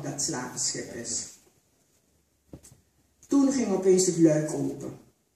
dat slavenschip is. Toen ging opeens het luik open.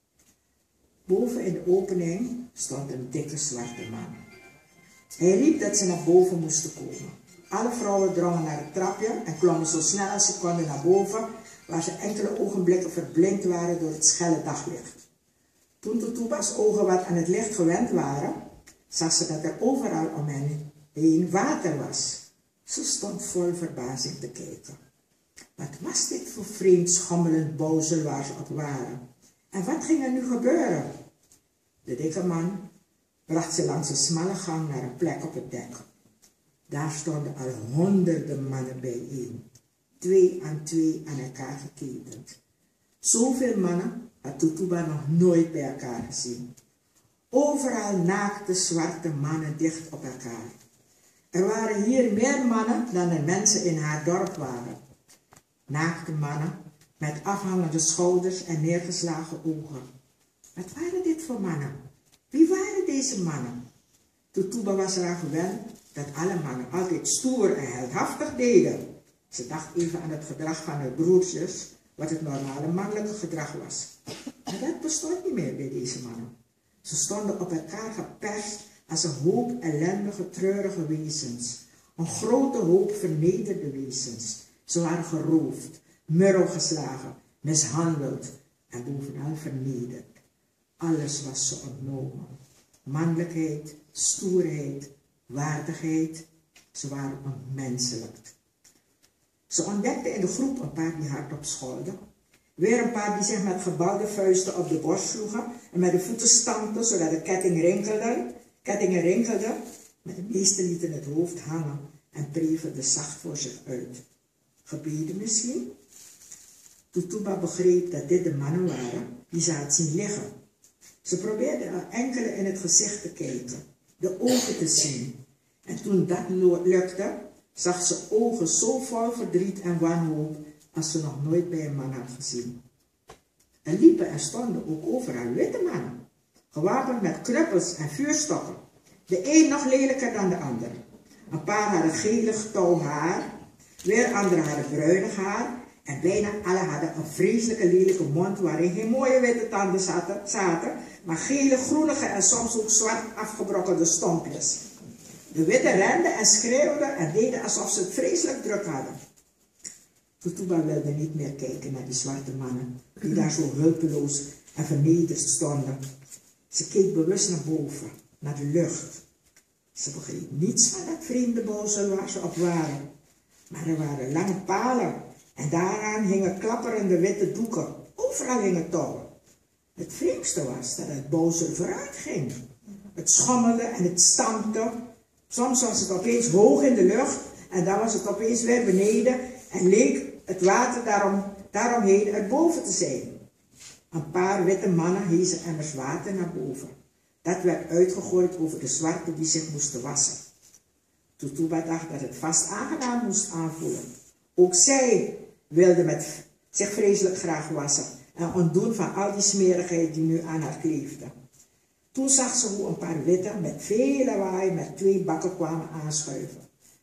Boven in de opening stond een dikke zwarte man. Hij riep dat ze naar boven moesten komen. Alle vrouwen drongen naar het trapje en klommen zo snel als ze konden naar boven, waar ze enkele ogenblikken verblind waren door het schelle daglicht. Toen Tutuba's ogen wat aan het licht gewend waren, zag ze dat er overal om hen heen water was. Ze stond vol verbazing te kijken. Wat was dit voor vreemd schommelend bouwsel waar ze op waren? En wat ging er nu gebeuren? De dikke man bracht ze langs een smalle gang naar een plek op het dek. Daar stonden al honderden mannen bijeen, 2 aan 2 aan elkaar geketend. Zoveel mannen had Tutuba nog nooit bij elkaar gezien. Overal naakte zwarte mannen dicht op elkaar. Er waren hier meer mannen dan er mensen in haar dorp waren. Naakte mannen met afhangende schouders en neergeslagen ogen. Wat waren dit voor mannen? Wie waren deze mannen? Tutuba was eraan gewend dat alle mannen altijd stoer en heldhaftig deden. Ze dacht even aan het gedrag van haar broertjes, wat het normale mannelijke gedrag was. Maar dat bestond niet meer bij deze mannen. Ze stonden op elkaar geperst als een hoop ellendige, treurige wezens. Een grote hoop vernederde wezens. Ze waren geroofd, murw geslagen, mishandeld en bovenal vernederd. Alles was ze ontnomen. Mannelijkheid, stoerheid, waardigheid. Ze waren ontmenselijkt. Ze ontdekte in de groep een paar die hardop scholden. Weer een paar die zich met gebalde vuisten op de borst sloegen en met de voeten stampten zodat de kettingen rinkelden. Maar de meesten lieten het hoofd hangen en prevelden zacht voor zich uit. Gebeden misschien? Tutuba begreep dat dit de mannen waren die ze had zien liggen. Ze probeerde er enkele in het gezicht te kijken, de ogen te zien. En toen dat lukte, zag ze ogen zo vol verdriet en wanhoop als ze nog nooit bij een man had gezien. Er liepen en stonden ook overal witte mannen, gewapend met knuppels en vuurstokken. De een nog lelijker dan de ander. Een paar hadden gelig touw haar, weer anderen hadden bruinig haar en bijna alle hadden een vreselijke lelijke mond waarin geen mooie witte tanden zaten, maar gele, groenige en soms ook zwart afgebrokkelde stompjes. De witte renden en schreeuwden en deden alsof ze het vreselijk druk hadden. Tutuba wilde niet meer kijken naar die zwarte mannen, die daar zo hulpeloos en vernederd stonden. Ze keek bewust naar boven, naar de lucht. Ze begreep niets van dat vreemde bouwsel waar ze op waren. Maar er waren lange palen en daaraan hingen klapperende witte doeken. Overal hingen touwen. Het vreemdste was dat het bouwsel vooruit ging. Het schommelde en het stampte. Soms was het opeens hoog in de lucht en dan was het opeens weer beneden en leek het water daaromheen erboven te zijn. Een paar witte mannen hiezen emmers water naar boven. Dat werd uitgegooid over de zwarte die zich moesten wassen. Tutuba dacht dat het vast aangenaam moest aanvoelen. Ook zij wilde zich vreselijk graag wassen en ontdoen van al die smerigheid die nu aan haar kleefde. Toen zag ze hoe een paar witte met veel lawaai met 2 bakken kwamen aanschuiven.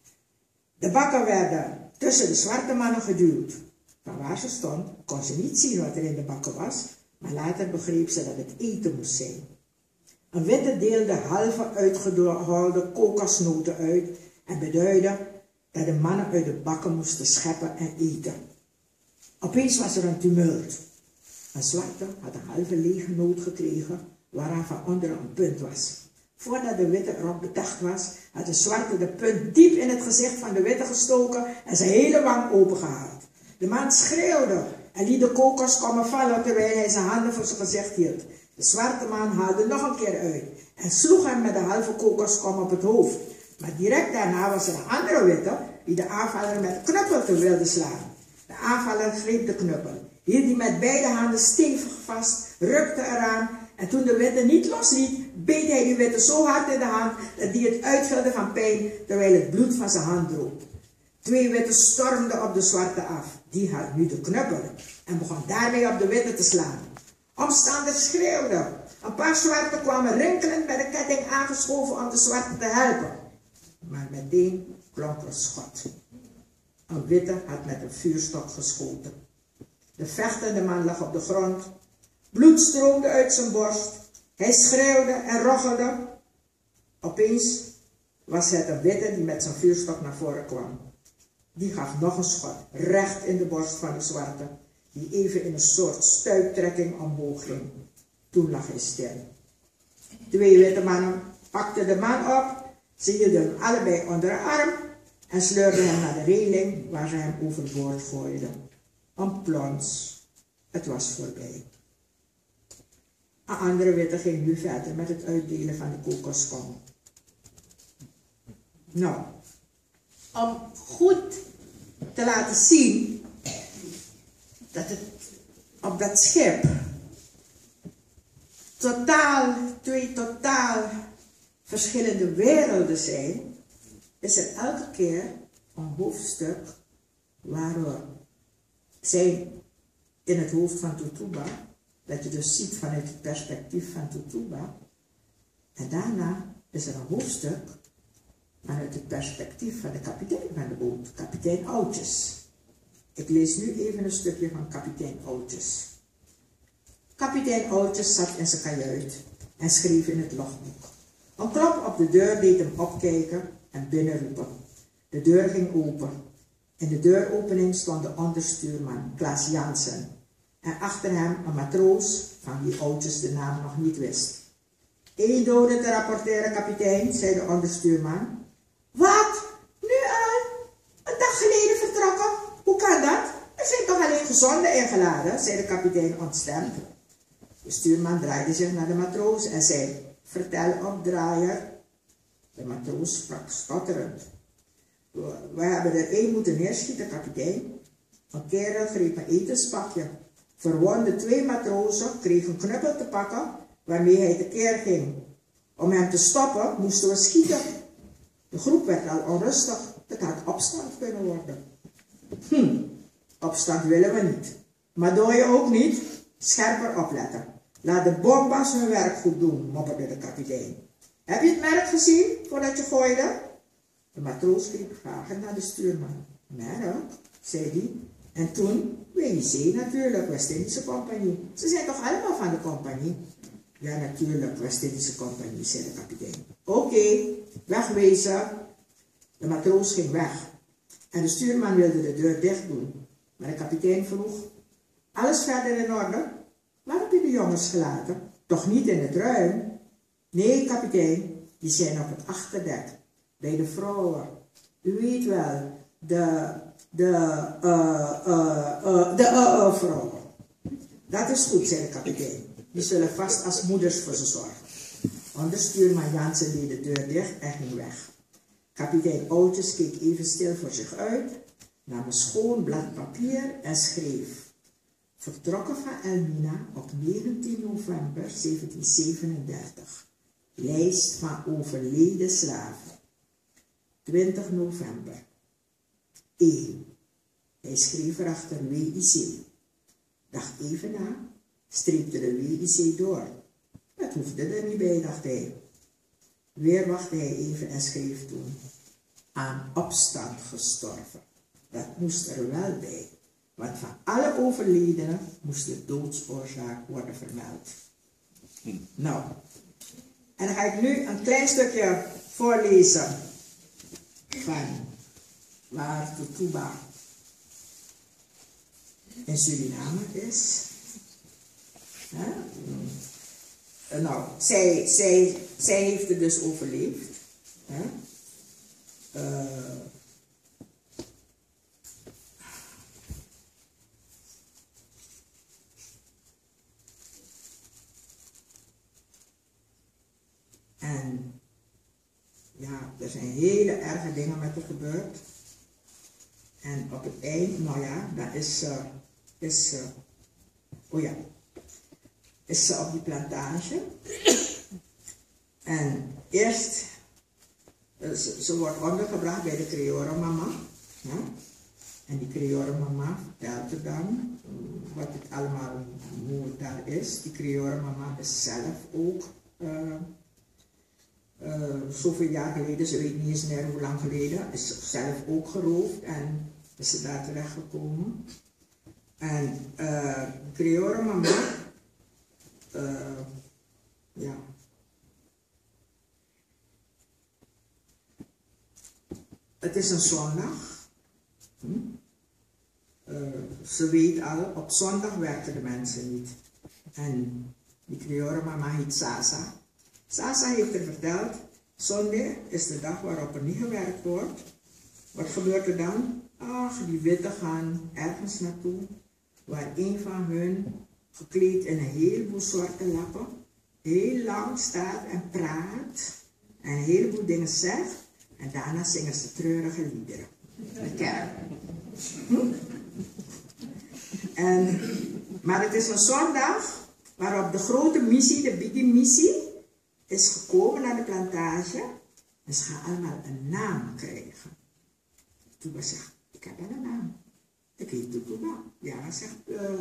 De bakken werden tussen de zwarte mannen geduwd. Van waar ze stond kon ze niet zien wat er in de bakken was, maar later begreep ze dat het eten moest zijn. Een witte deelde halve uitgeholde kokosnoten uit en beduidde dat de mannen uit de bakken moesten scheppen en eten. Opeens was er een tumult. Een zwarte had een halve lege noot gekregen waaraan van onder een punt was. Voordat de witte erop bedacht was, had de zwarte de punt diep in het gezicht van de witte gestoken en zijn hele wang opengehaald. De man schreeuwde en liet de kokos komen vallen terwijl hij zijn handen voor zijn gezicht hield. De zwarte man haalde nog een keer uit en sloeg hem met de halve kokoskom op het hoofd. Maar direct daarna was er een andere witte die de aanvaller met een knuppel wilde slaan. De aanvaller greep de knuppel, hield die met beide handen stevig vast, rukte eraan en toen de witte niet losliet, beet hij die witte zo hard in de hand dat die het uitgilde van pijn terwijl het bloed van zijn hand droop. 2 witte stormden op de zwarte af. Die had nu de knuppel en begon daarmee op de witte te slaan. Omstanders schreeuwden. Een paar zwarten kwamen rinkelend bij de ketting aangeschoven om de zwarte te helpen. Maar meteen klonk een schot. Een witte had met een vuurstok geschoten. De vechtende man lag op de grond. Bloed stroomde uit zijn borst. Hij schreeuwde en rochelde. Opeens was het een witte die met zijn vuurstok naar voren kwam. Die gaf nog een schot, recht in de borst van de zwarte, die even in een soort stuiptrekking omhoog ging. Toen lag hij stil. 2 witte mannen pakten de man op, ze hielden hem allebei onder de arm en sleurden hem naar de reling waar ze hem overboord gooiden. Een plons. Het was voorbij. Een andere witte ging nu verder met het uitdelen van de kokoskom. Nou, om goed te laten zien dat het op dat schip twee totaal verschillende werelden zijn, is er elke keer een hoofdstuk waarop zij in het hoofd van Tutuba, dat je dus ziet vanuit het perspectief van Tutuba, en daarna is er een hoofdstuk vanuit het perspectief van de kapitein van de boot, kapitein Oudjes. Ik lees nu even een stukje van kapitein Oudjes. Kapitein Oudjes zat in zijn kajuit en schreef in het logboek. Een klop op de deur deed hem opkijken en binnenroepen. De deur ging open. In de deuropening stond de onderstuurman, Klaas Jansen, en achter hem een matroos van wie Oudjes de naam nog niet wist. 1 dode te rapporteren, kapitein, zei de onderstuurman. Wat? Nu al? Een dag geleden vertrokken? Hoe kan dat? Er zijn toch alleen gezonden ingeladen, zei de kapitein ontstemd. De stuurman draaide zich naar de matroos en zei, vertel op, draaier. De matroos sprak stotterend. We hebben er 1 moeten neerschieten, kapitein. Een kerel greep een etenspakje. Verwonde 2 matrozen kregen een knuppel te pakken waarmee hij tekeer ging. Om hem te stoppen moesten we schieten. De groep werd al onrustig. Het had opstand kunnen worden. Opstand willen we niet. Maar doe je ook niet? Scherper opletten. Laat de bombas hun werk goed doen, mopperde de kapitein. Heb je het merk gezien voordat je gooide? De matroos keek vragend naar de stuurman. Merk, zei hij. En toen, WIC natuurlijk, West-Indische Compagnie. Ze zijn toch allemaal van de compagnie? Ja, natuurlijk, West-Indische Compagnie, zei de kapitein. Oké, wegwezen. De matroos ging weg. En de stuurman wilde de deur dicht doen. Maar de kapitein vroeg, alles verder in orde? Waar heb je de jongens gelaten? Toch niet in het ruim? Nee, kapitein, die zijn op het achterdek. Bij de vrouwen. U weet wel, de vrouwen. Dat is goed, zei de kapitein. Die zullen vast als moeders voor ze zorgen. Onderstuurman Jansen deed de deur dicht en ging weg. Kapitein Oudjes keek even stil voor zich uit, nam een schoon blad papier en schreef. Vertrokken van Elmina op 19 november 1737. Lijst van overleden slaven. 20 november. 1. Hij schreef erachter WIC. Dacht even na, streepte de WIC door. Het hoefde er niet bij, dacht hij. Weer wachtte hij even en schreef toen. Aan opstand gestorven. Dat moest er wel bij. Want van alle overledenen moest de doodsoorzaak worden vermeld. Nou, en dan ga ik nu een klein stukje voorlezen van waar Tutuba in Suriname is. Nou, zij heeft het dus overleefd. En ja, er zijn hele erge dingen met haar gebeurd. En op het eind, nou ja, dat is ze op die plantage. En eerst, ze wordt ondergebracht bij de Creole-mama. Ja? En die Creole-mama vertelt er dan wat het allemaal hoe daar is. Die Creole-mama is zelf ook zoveel jaar geleden, ze weet niet eens meer hoe lang geleden, is zelf ook geroofd en is ze daar terechtgekomen. En Creole mama, ja. Het is een zondag. Ze weet al, op zondag werken de mensen niet. En die Creole mama heet Sasa. Sasa heeft er verteld, zondag is de dag waarop er niet gewerkt wordt. Wat gebeurt er dan? Ach, die witte gaan ergens naartoe, waar een van hun, gekleed in een heleboel zwarte lappen, heel lang staat en praat en een heleboel dingen zegt. En daarna zingen ze treurige liederen. De kerk. Maar het is een zondag waarop de grote missie, de biggie missie, is gekomen naar de plantage. En ze gaan allemaal een naam krijgen. Tuba zegt, ik heb al een naam. Ik heet Tuba. Ja, zegt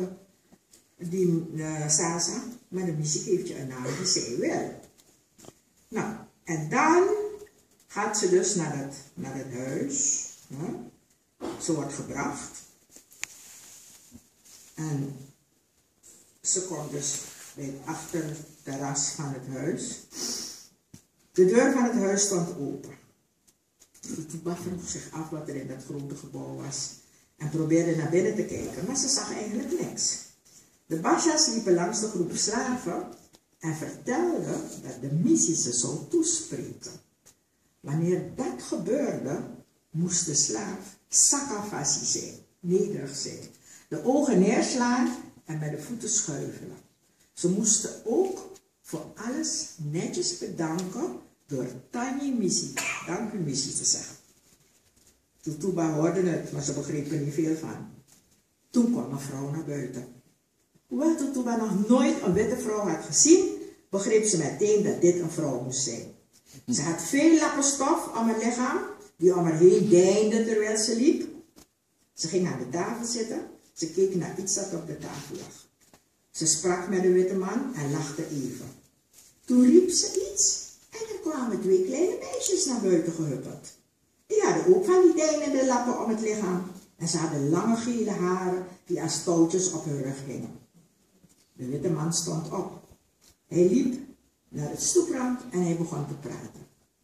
Sasa, maar de missie geeft je een naam die zij wil. Nou, en dan gaat ze dus naar het huis. Hè? Ze wordt gebracht. En ze komt dus bij het achterterras van het huis. De deur van het huis stond open. Tuba vroeg zich af wat er in dat grote gebouw was. En probeerde naar binnen te kijken, maar ze zag eigenlijk niks. De Basha's liepen langs de groep slaven en vertelden dat de missie ze zou toespreken. Wanneer dat gebeurde, moest de slaaf sakafasi zijn, nederig zijn. De ogen neerslaan en met de voeten schuifelen. Ze moesten ook voor alles netjes bedanken door Tanyi missie, dank u missie te zeggen. Tuba hoorde het, maar ze begreep er niet veel van. Toen kwam een vrouw naar buiten. Hoewel Tuba nog nooit een witte vrouw had gezien, begreep ze meteen dat dit een vrouw moest zijn. Ze had veel lappen stof om haar lichaam, die om haar heen deinde terwijl ze liep. Ze ging aan de tafel zitten, ze keek naar iets dat op de tafel lag. Ze sprak met de witte man en lachte even. Toen riep ze iets en er kwamen 2 kleine meisjes naar buiten gehuppeld. Die hadden ook van die deinende lappen om het lichaam en ze hadden lange gele haren die als touwtjes op hun rug hingen. De witte man stond op. Hij liep naar het stoeprand en hij begon te praten.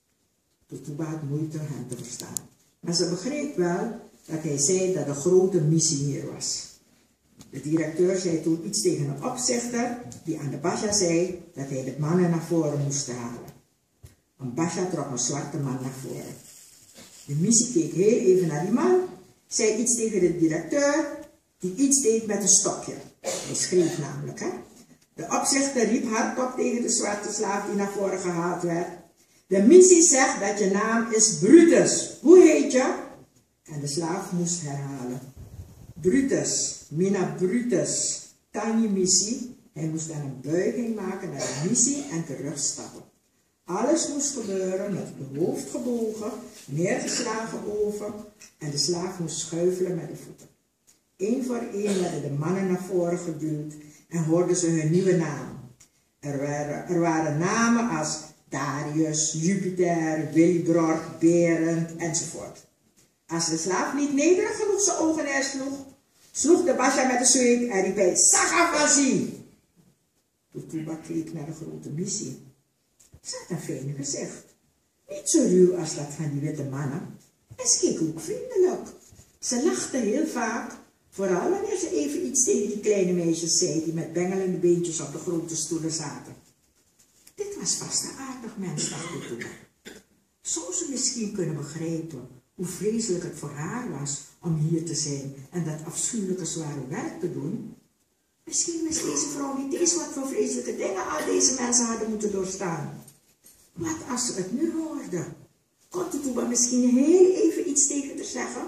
Tuba had moeite hem te verstaan. Maar ze begreep wel dat hij zei dat de grote missie hier was. De directeur zei toen iets tegen een opzichter die aan de Basha zei dat hij de mannen naar voren moest halen. Een Basha trok een zwarte man naar voren. De missie keek heel even naar die man, zei iets tegen de directeur, die iets deed met een stokje. Hij schreef namelijk, hè. De opzichter riep hardop tegen de zwarte slaaf die naar voren gehaald werd. De missie zegt dat je naam is Brutus. Hoe heet je? En de slaaf moest herhalen. Brutus, Mina Brutus, Tanyi missie. Hij moest dan een buiging maken naar de missie en terugstappen. Alles moest gebeuren met het hoofd gebogen, neergeslagen over en de slaaf moest schuifelen met de voeten. Eén voor één werden de mannen naar voren geduwd en hoorden ze hun nieuwe naam. Er waren namen als Darius, Jupiter, Willibrord, Berend enzovoort. Als de slaaf niet nederig genoeg zijn ogen neersloeg, sloeg de Basha met de zweep en riep hij Sagafasi. Tuba keek naar de grote missie. Ze had een fijn gezicht. Niet zo ruw als dat van die witte mannen. En ze keek ook vriendelijk. Ze lachte heel vaak, vooral wanneer ze even iets tegen die kleine meisjes zei die met bengelende beentjes op de grote stoelen zaten. Dit was vast een aardig mens, dacht Tuba. Zou ze misschien kunnen begrijpen hoe vreselijk het voor haar was om hier te zijn en dat afschuwelijke zware werk te doen? Misschien wist deze vrouw niet eens wat voor vreselijke dingen al deze mensen hadden moeten doorstaan. Wat als ze het nu hoorde? Kon Tuba misschien heel even iets tegen haar zeggen?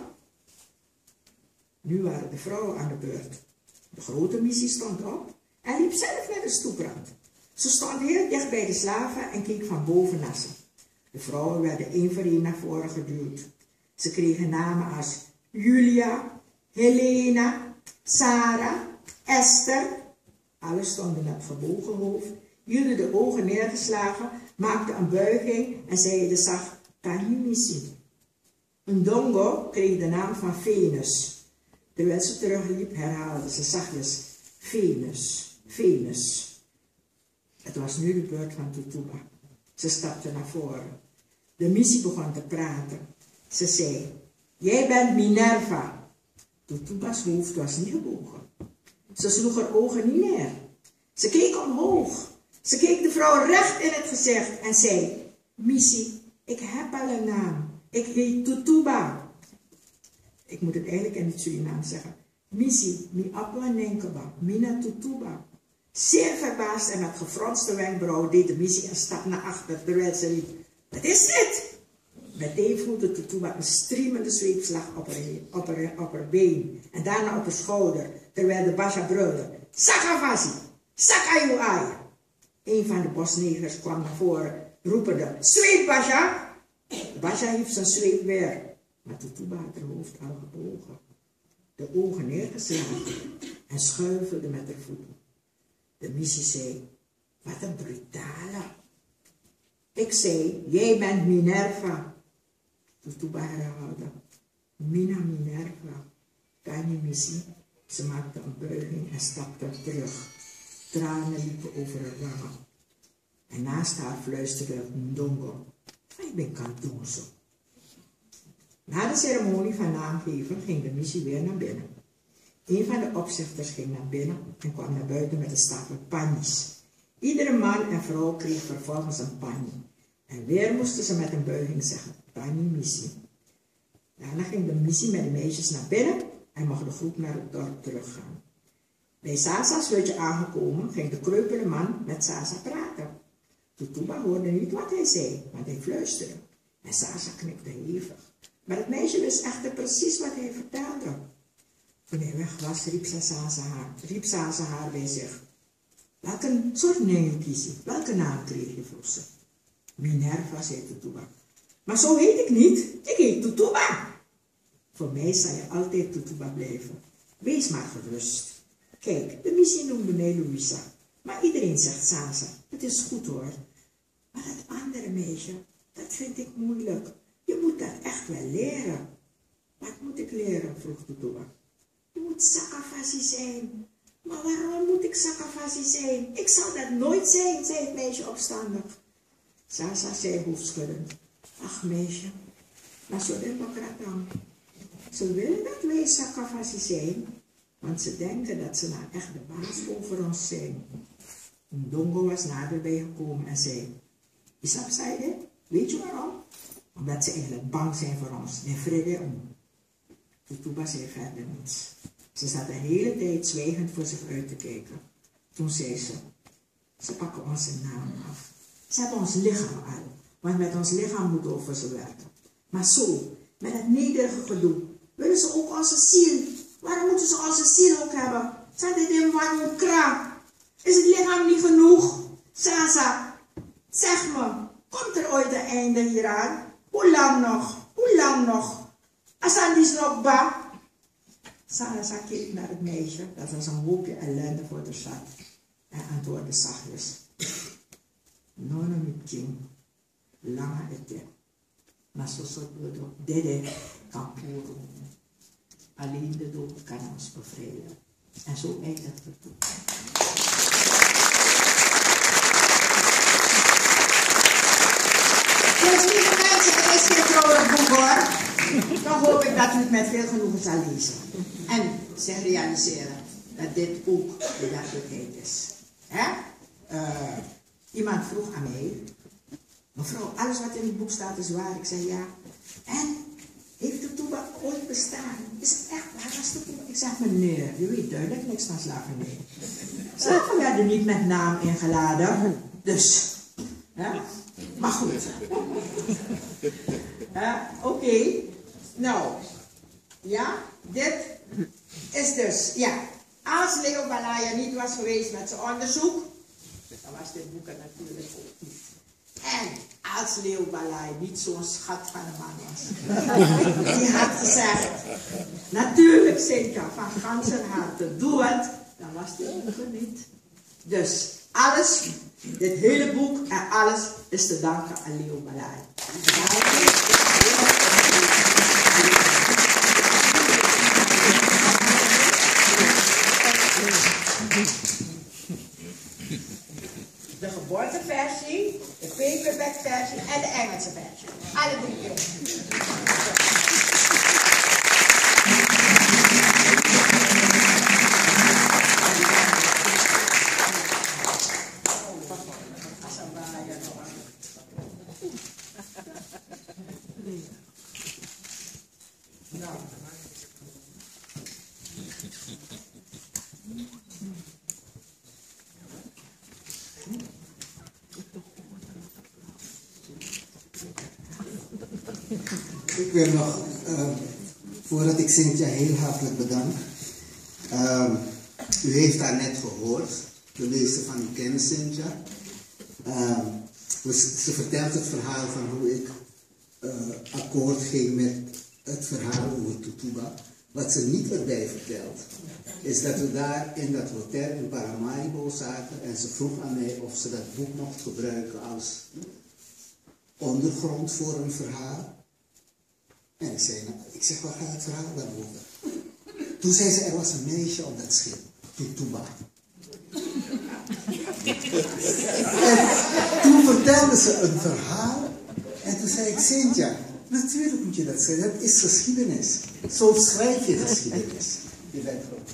Nu waren de vrouwen aan de beurt. De grote missie stond op en liep zelf naar de stoeprand. Ze stond heel dicht bij de slaven en keek van boven naar ze. De vrouwen werden één voor één naar voren geduwd. Ze kregen namen als Julia, Helena, Sarah, Esther. Alle stonden met gebogen hoofd, hielden de ogen neergeslagen, maakten een buiging en zeiden zacht, Tanyi missie. Ndongo kreeg de naam van Venus. Terwijl ze terugliep, herhaalde ze zachtjes: Venus, Venus. Het was nu de beurt van Tutuba. Ze stapte naar voren. De missie begon te praten. Ze zei: jij bent Minerva. Tutuba's hoofd was niet gebogen. Ze sloeg haar ogen niet neer. Ze keek omhoog. Ze keek de vrouw recht in het gezicht en zei: missie, ik heb al een naam. Ik heet Tutuba. Ik moet het eigenlijk in het Surinaams zeggen. Missie, mi apwa nenkeba, mina Tutuba. Zeer verbaasd en met gefronste wenkbrauwen deed de missie een stap naar achter terwijl ze riep: wat is dit? Meteen voelde Tutuba een striemende zweepslag op haar been en daarna op haar schouder, terwijl de Basha brulde: Sakavasi, Sakayuai. Een van de bosnegers kwam naar voren, roepende: zweep Basha! De Basha hief zijn zweep weer, maar Tutuba had haar hoofd al gebogen, de ogen neergeslagen en schuifelde met haar voeten. De missie zei: wat een brutale. Ik zei: jij bent Minerva. Tutuba herhaalde: Mina Minerva. Kan je missie? Ze maakte een buiging en stapte terug. Tranen liepen over haar wangen. En naast haar fluisterde Ndongo: ik ben Kantonzo. Na de ceremonie van naamgeving ging de missie weer naar binnen. Een van de opzichters ging naar binnen en kwam naar buiten met een stapel panjes. Iedere man en vrouw kreeg vervolgens een panje. En weer moesten ze met een buiging zeggen: panje missie. Daarna ging de missie met de meisjes naar binnen en mocht de groep naar het dorp teruggaan. Bij Sasa's hutje aangekomen ging de kreupele man met Sasa praten. Tutuba hoorde niet wat hij zei, want hij fluisterde. En Sasa knikte hevig. Maar het meisje wist echter precies wat hij vertelde. Toen hij weg was, riep Sasa haar bij zich. Welke soort naam kies je? Welke naam kreeg je, vroeg ze. Minerva, zei Tutuba. Maar zo heet ik niet. Ik heet Tutuba. Voor mij zal je altijd Tutuba blijven. Wees maar gerust. Kijk, de missie noemde mij Louisa. Maar iedereen zegt Sasa. Het is goed hoor. Maar het andere meisje, dat vind ik moeilijk. Je moet dat echt wel leren. Wat moet ik leren? Vroeg Tutuba. Je moet Sakavasi zijn. Maar waarom moet ik Sakavasi zijn? Ik zal dat nooit zijn, zei het meisje opstandig. Sasa zei hoofdschuddend. Ach meisje, maar zo democratang. Ze willen dat wij Sakavasi zijn, want ze denken dat ze nou echt de baas over ons zijn. Ndongo was naderbij gekomen en zei: Isap zei dit, weet je waarom? Omdat ze eigenlijk bang zijn voor ons. En vrede om. Tutuba zei verder niets. Ze zat de hele tijd zwijgend voor zich uit te kijken. Toen zei ze: ze pakken onze naam af. Ze hebben ons lichaam al, want met ons lichaam moeten we voor ze werken. Maar zo, met het nederige gedoe, willen ze ook onze ziel. Waarom moeten ze onze ziel ook hebben? Zat dit in wat kraan? Is het lichaam niet genoeg? Sasa, zeg me, komt er ooit een einde hieraan? Hoe lang nog? Hoe lang nog? Asandis nog ba? Sasa keek naar het meisje dat als een hoopje ellende voor haar zat en antwoordde zachtjes: Nono miking, langa ete, maar zo soort woorden, dede kampuru. Alleen de dood kan ons bevrijden. En zo eindigt het toe. Dus lieve mensen, het is geen vrolijk boek hoor. Dan hoop ik dat u het met veel genoegen zal lezen. En zich realiseren dat dit ook de werkelijkheid is. Iemand vroeg aan mij: mevrouw, alles wat in het boek staat is waar. Ik zei ja. En heeft Tutuba ooit bestaan? Is het echt waar? Was Tutuba? Ik zeg: meneer, je weet duidelijk niks van slavernij. Slaven werden niet met naam ingeladen. Dus, ja. Maar goed. Oké. Nou, ja, dit is dus, ja. Als Leo Balaya niet was geweest met zijn onderzoek, dan was dit boek er natuurlijk ook niet. En als Leo Balaya niet zo'n schat van een man was, die had gezegd: natuurlijk Sinka, van ganser harte, doe het, dan was dit boek er niet. Dus alles Dit hele boek en alles is te danken aan Leo Balai. De geboorteversie, de paperback versie en de Engelse versie. Alle drie keer. Ik wil nog, voordat ik Cynthia heel hartelijk bedank. U heeft haar net gehoord. De meeste van u kennen Cynthia. Ze vertelt het verhaal van hoe ik akkoord ging met het verhaal over Tutuba. Wat ze niet erbij vertelt, is dat we daar in dat hotel in Paramaribo zaten en ze vroeg aan mij of ze dat boek mocht gebruiken als ondergrond voor een verhaal. En ik zeg, waar gaat het verhaal dan over? Toen zei ze, er was een meisje op dat schip, Tutuba. En toen vertelde ze een verhaal en toen zei ik, Cynthia, natuurlijk moet je dat schrijven, dat is geschiedenis. Zo schrijf je geschiedenis. Je bent gewoon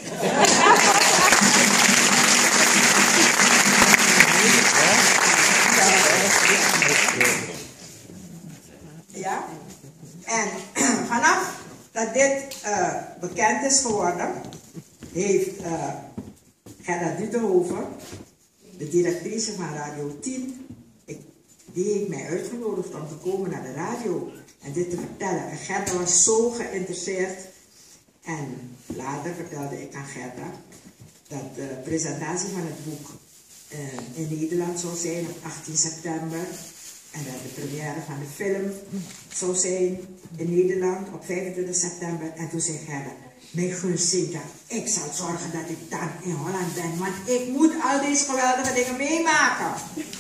Ja, en vanaf dat dit bekend is geworden, heeft Gerda Dudenhoven, de directrice van Radio 10, die heeft mij uitgenodigd om te komen naar de radio en dit te vertellen. En Gerda was zo geïnteresseerd. En later vertelde ik aan Gerda dat de presentatie van het boek in Nederland zou zijn op 18 september. En dat de première van de film zou zijn in Nederland op 25 september. En toen zei Gerda, mijn gunst Cynthia, ik zal zorgen dat ik dan in Holland ben. Want ik moet al deze geweldige dingen meemaken.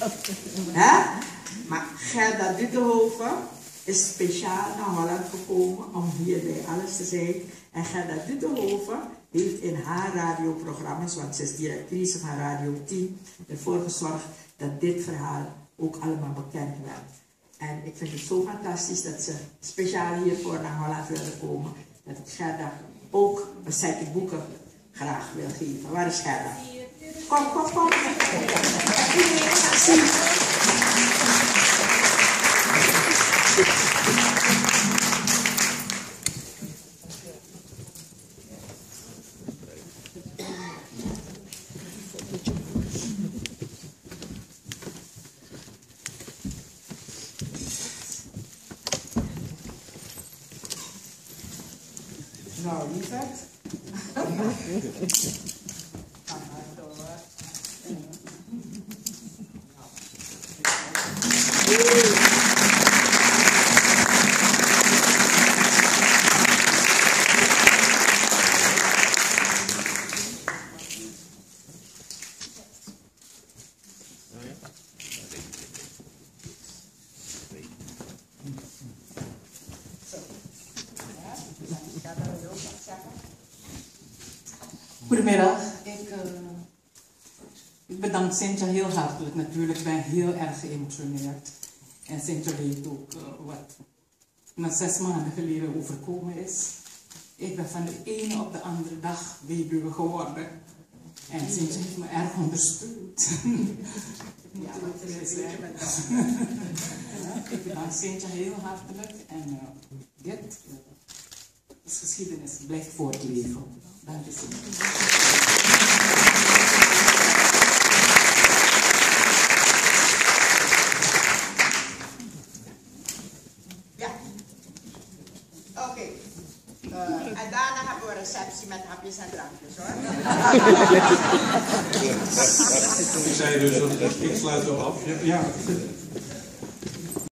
Maar Gerda Dudenhoven is speciaal naar Holland gekomen om hier bij alles te zijn. En Gerda Dudenhoven heeft in haar radioprogramma's, want ze is directrice van Radio 10, ervoor gezorgd dat dit verhaal ook allemaal bekend werd. En ik vind het zo fantastisch dat ze speciaal hiervoor naar Holland wilde komen, dat ik Gerda ook een setje boeken graag wil geven. Waar is Gerda? Kom, kom, kom. Nou, lieverd. Goedemiddag, ik bedank Cynthia heel hartelijk. Natuurlijk, ik ben heel erg geëmotioneerd. En Cynthia weet ook wat me 6 maanden geleden overkomen is. Ik ben van de ene op de andere dag weduwe geworden. En Cynthia heeft me erg ondersteund. Ik bedank Cynthia heel hartelijk. En dit is geschiedenis, blijft voortleven. Dank je Cynthia. En daarna hebben we een receptie met hapjes en drankjes hoor. Ik zei dus, ik sluit erop af. Ja.